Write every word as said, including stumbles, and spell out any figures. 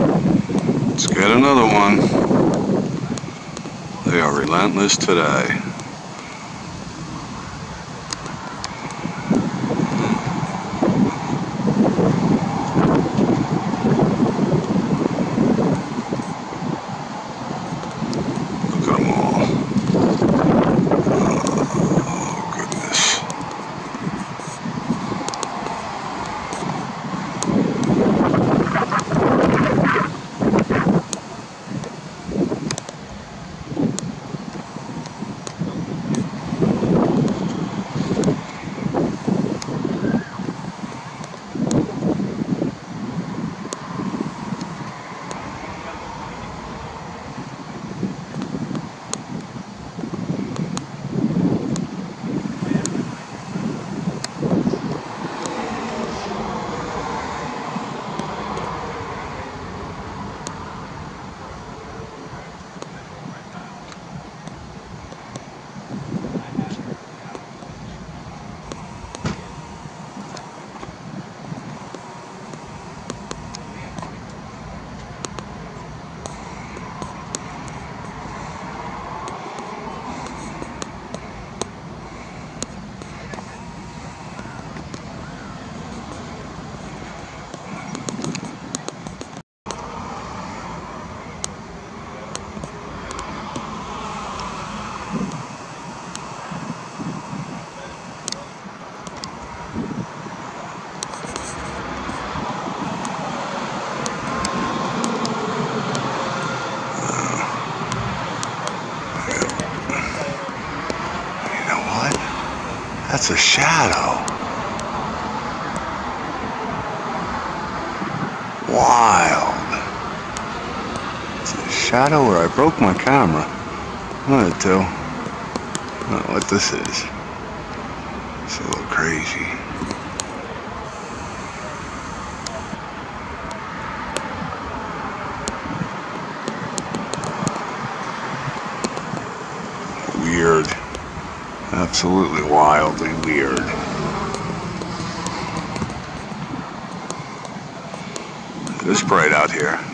Let's get another one. They are relentless today. Look at them all. Oh, goodness. That's a shadow. Wild. It's a shadow where I broke my camera. One of the two. I don't know what this is. It's a little crazy. Weird. Absolutely wildly weird. It is bright out here.